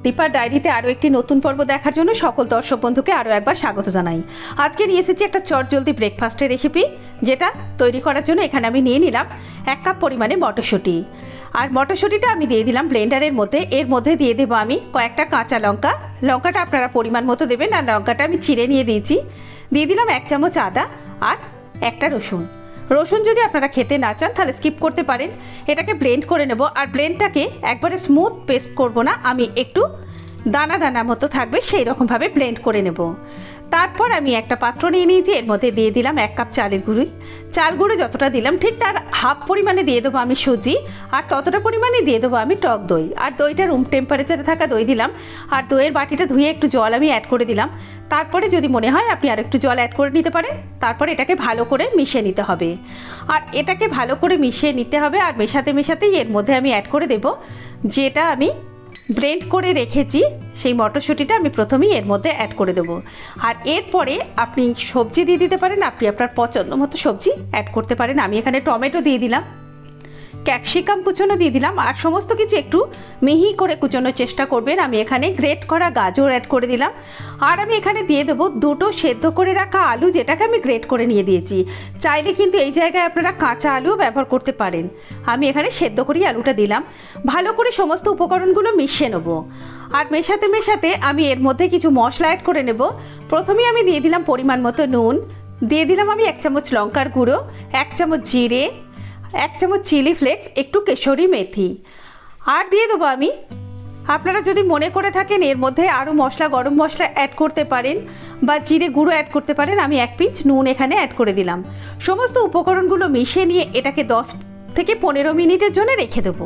দীপার ডায়েরিতে আরও একটি নতুন পর্ব দেখার জন্য সকল দর্শক বন্ধুকে আরও একবার স্বাগত জানাই। আজকে নিয়ে এসেছি একটা চটজলদি ব্রেকফাস্টের রেসিপি, যেটা তৈরি করার জন্য এখানে আমি নিয়ে নিলাম 1 কাপ পরিমাণে মটরশুঁটি। আর মটরশুঁটিটা আমি দিয়ে দিলাম ব্লেন্ডারের মধ্যে। এর মধ্যে দিয়ে দেবো আমি কয়েকটা কাঁচা লঙ্কা। লঙ্কাটা আপনারা পরিমাণ মতো দেবেন, আর লঙ্কাটা আমি চিড়ে নিয়ে দিয়েছি। দিয়ে দিলাম 1 চামচ আদা আর একটা রসুন। রসুন যদি আপনারা খেতে না চান তাহলে স্কিপ করতে পারেন। এটাকে ব্লেন্ড করে নেব, আর ব্লেন্ডটাকে একবারে স্মুথ পেস্ট করব না, আমি একটু দানা দানা মতো থাকবে সেই রকমভাবে ব্লেন্ড করে নেব। তারপর আমি একটা পাত্র নিয়ে নিয়েছি, এর মধ্যে দিয়ে দিলাম 1 কাপ চালের গুঁড়ি। চাল গুঁড়ো যতটা দিলাম ঠিক তার হাফ পরিমাণে দিয়ে দেবো আমি সুজি, আর ততটা পরিমাণে দিয়ে দেবো আমি টক দই। আর দইটা রুম টেম্পারেচারে থাকা দই দিলাম, আর দইয়ের বাটিটা ধুয়ে একটু জল আমি অ্যাড করে দিলাম। তারপরে যদি মনে হয় আপনি আর একটু জল অ্যাড করে নিতে পারেন। তারপরে এটাকে ভালো করে মিশিয়ে নিতে হবে, আর এটাকে ভালো করে মিশিয়ে নিতে হবে। আর মেশাতেই এর মধ্যে আমি অ্যাড করে দেব যেটা আমি ব্লেন্ড করে রেখেছি, সেই মটরশুঁটিটা আমি প্রথমেই এর মধ্যে অ্যাড করে দেবো। আর এরপরে আপনি সবজি দিয়ে দিতে পারেন, আপনি আপনার পছন্দ মতো সবজি অ্যাড করতে পারেন। আমি এখানে টমেটো দিয়ে দিলাম, ক্যাপসিকাম কুচোনো দিয়ে দিলাম, আর সমস্ত কিছু একটু মিহি করে কুচোনোর চেষ্টা করবেন। আমি এখানে গ্রেট করা গাজর অ্যাড করে দিলাম, আর আমি এখানে দিয়ে দেবো 2টো সেদ্ধ করে রাখা আলু, যেটাকে আমি গ্রেট করে নিয়ে দিয়েছি। চাইলে কিন্তু এই জায়গায় আপনারা কাঁচা আলুও ব্যবহার করতে পারেন। আমি এখানে সেদ্ধ করেই আলুটা দিলাম। ভালো করে সমস্ত উপকরণগুলো মিশিয়ে নেব, আর মেশাতে আমি এর মধ্যে কিছু মশলা অ্যাড করে নেব। প্রথমেই আমি দিয়ে দিলাম পরিমাণ মতো নুন, দিয়ে দিলাম আমি 1 চামচ লঙ্কার গুঁড়ো, 1 চামচ জিরে, 1 চামচ চিলি ফ্লেক্স, একটু কেশরি মেথি, আর দিয়ে দেবো আমি, আপনারা যদি মনে করে থাকেন এর মধ্যে আরও মশলা, গরম মশলা অ্যাড করতে পারেন বা জিরে গুঁড়ো অ্যাড করতে পারেন। আমি 1 পিঞ্চ নুন এখানে অ্যাড করে দিলাম। সমস্ত উপকরণগুলো মিশিয়ে নিয়ে এটাকে 10 থেকে 15 মিনিটের জন্য রেখে দেবো।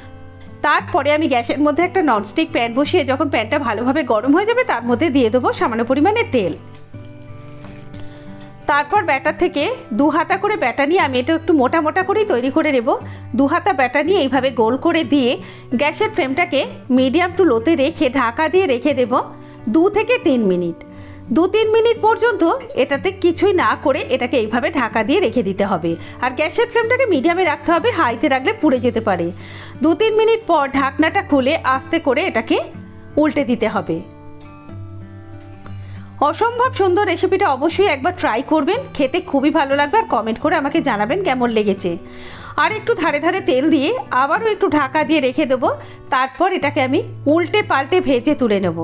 তারপরে আমি গ্যাসের মধ্যে একটা ননস্টিক প্যান বসিয়ে যখন প্যানটা ভালোভাবে গরম হয়ে যাবে তার মধ্যে দিয়ে দেবো সামান্য পরিমাণে তেল। তারপর ব্যাটার থেকে 2 হাতা করে ব্যাটা নিয়ে, আমি এটা একটু মোটা মোটা করেই তৈরি করে নেব। 2 হাতা ব্যাটা নিয়ে এইভাবে গোল করে দিয়ে গ্যাসের ফ্লেমটাকে মিডিয়াম টু লোতে রেখে ঢাকা দিয়ে রেখে দেব 2 থেকে 3 মিনিট। 2-3 মিনিট পর্যন্ত এটাতে কিছুই না করে এটাকে এইভাবে ঢাকা দিয়ে রেখে দিতে হবে। আর গ্যাসের ফ্লেমটাকে মিডিয়ামে রাখতে হবে, হাইতে রাখলে পুড়ে যেতে পারে। 2-3 মিনিট পর ঢাকনাটা খুলে আস্তে করে এটাকে উল্টে দিতে হবে। অসম্ভব সুন্দর রেসিপিটা অবশ্যই একবার ট্রাই করবেন, খেতে খুবই ভালো লাগবে। আর কমেন্ট করে আমাকে জানাবেন কেমন লেগেছে। আর একটু ধারে ধারে তেল দিয়ে আবারও একটু ঢাকা দিয়ে রেখে দেবো। তারপর এটাকে আমি উল্টে পাল্টে ভেজে তুলে নেব।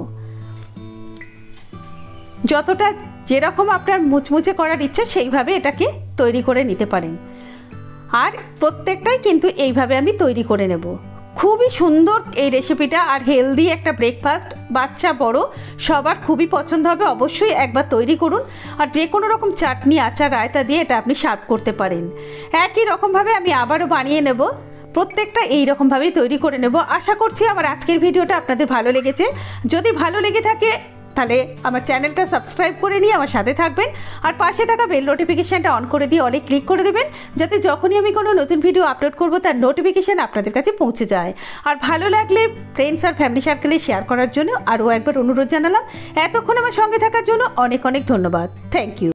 যতটা যেরকম আপনার মুচমুচে করার ইচ্ছা সেইভাবে এটাকে তৈরি করে নিতে পারেন। আর প্রত্যেকটাই কিন্তু এইভাবে আমি তৈরি করে নেব। খুবই সুন্দর এই রেসিপিটা, আর হেলদি একটা ব্রেকফাস্ট, বাচ্চা বড় সবার খুবই পছন্দ হবে। অবশ্যই একবার তৈরি করুন। আর যে কোনো রকম চাটনি, আচার, রায়তা দিয়ে এটা আপনি সার্ভ করতে পারেন। একই রকমভাবে আমি আবারও বানিয়ে নেব, প্রত্যেকটা এই রকমভাবেই তৈরি করে নেব। আশা করছি আমার আজকের ভিডিওটা আপনাদের ভালো লেগেছে। যদি ভালো লেগে থাকে তাহলে আমার চ্যানেলটা সাবস্ক্রাইব করে নিয়ে আমার সাথে থাকবেন, আর পাশে থাকা বেল নোটিফিকেশানটা অন করে দিয়ে অনেক ক্লিক করে দেবেন, যাতে যখনই আমি কোনো নতুন ভিডিও আপলোড করব তার নোটিফিকেশান আপনাদের কাছে পৌঁছে যায়। আর ভালো লাগলে ফ্রেন্ডস আর ফ্যামিলি সার্কেলে শেয়ার করার জন্য আরও একবার অনুরোধ জানালাম। এতক্ষণ আমার সঙ্গে থাকার জন্য অনেক অনেক ধন্যবাদ। Thank you.